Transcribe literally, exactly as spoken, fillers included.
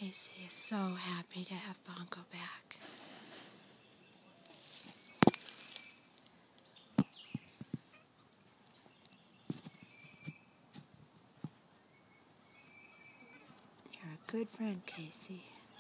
Casey is so happy to have Bongo back. You're a good friend, Casey.